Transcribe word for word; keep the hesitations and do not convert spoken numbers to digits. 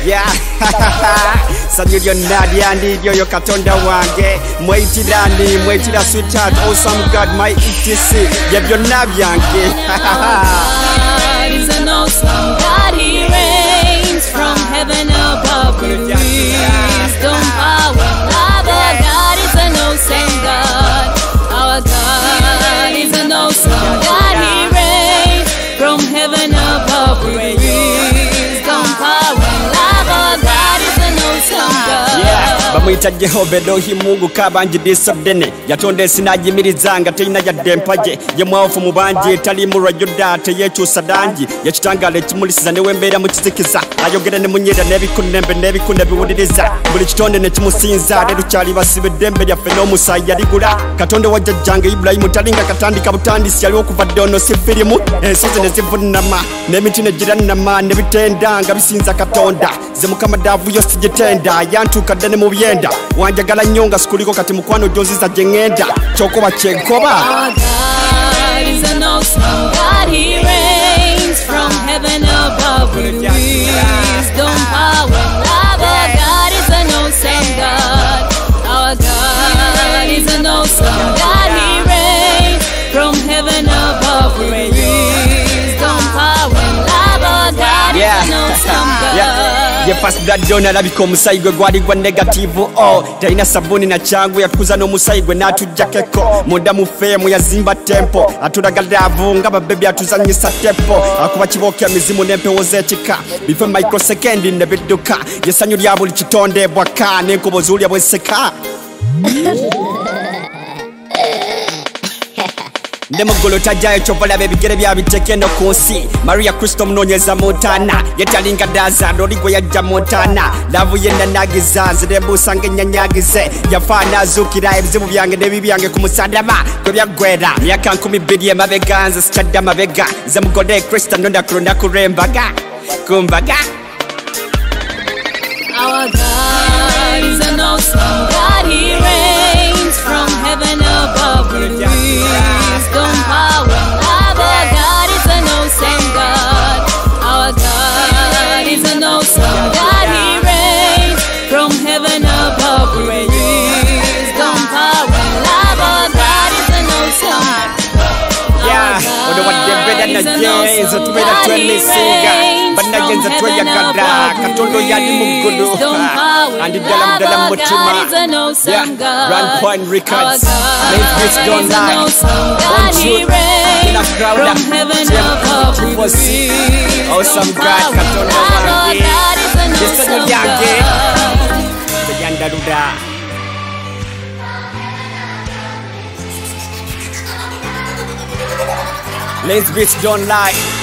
Yeah. Sanyuryo Nadia ndiyo yo katonda wange mwetirani mwetira sweetheart awesome God my E T C yabyo nabyange. God is an awesome God, He reigns from heaven above with wisdom, power, love. Our God is an awesome God. Our God is an awesome God, He reigns from heaven above with wisdom, power, love. Our God is an awesome God. Bamwita Jehova Elohi Mungu kabanjidisa dene yatonde sinajimirizanga teina ya dempaje ye mwafu mubanje tali mu rajuda teyechusa danji yakitangale kimulisiza ne wembera mu kitikiza ayogera ne munyera nebikunembe nebikunde biwuliriza buli kitonde ne kimusinza leru kyali basibe dembe lya feno musayi yaligula katonde wajjajjange Ibrahim talinga katandika butandisi yali okuva dono si filimu ensozi ne zivunama n'emiti ne giranama ne bitendanga bisinza katonda ze mukama davu yose gitenda yantuka dene mu byenda wanjagala nyonga sikuliko kati mukwano joziza jengenda chokoba chenkoba. Our God is an awesome God, He reigns from heaven above with wisdom, power, love. Our God is an awesome God. Our God is an awesome God, He reigns from heaven above with wisdom, power, love. Our God Yeah. is an awesome God. Yeah. Ye fast blood donor labiko omusayi gwe gwali gwa negative oh taina sabuni na changu yakuza no musayi gwe natujjakeko munda mu fame yazimba tempo atulagalira avunga babebi atuzanyisa tempo akuba kibokya mizimu nempewo z'ekika bife microsecond ne bidduka yesanyu lya buli kitonde bwaka n'enkobo zuulya bweseka. Nemugolo tajayo chovala bebigere bya bitekeno kunsi Maria Kristo mnonyeza Montana yetalinga daza roligwe yajja Montana lavu yenda nagiza zirembu sange nyanyagize yafana zukira ebizibu byange nebi byange ku musadama kwe byagwera myaka nkumi bbiri emabeganza sikyadda mabega ze mugode Kristo ndonda kulonda kurembaga kumbaga. Our God is an awesome God, He reigns from heaven above with wisdom, power, love. Our God is an awesome God. Our God is an awesome God, He reigns from heaven above with wisdom, power, love. Our God is an awesome God. Yeah, odo wadebeda na jenzo tumeda twende singa banagenza tweyagada katondo yali mugulu andi dala mdala mutima. Yeah, Run Point Records Late Beats Don't Lie On Truth in a crowd awesome God katondo wangi yesanyo lyage yandaruda. Late Beats Don't Lie.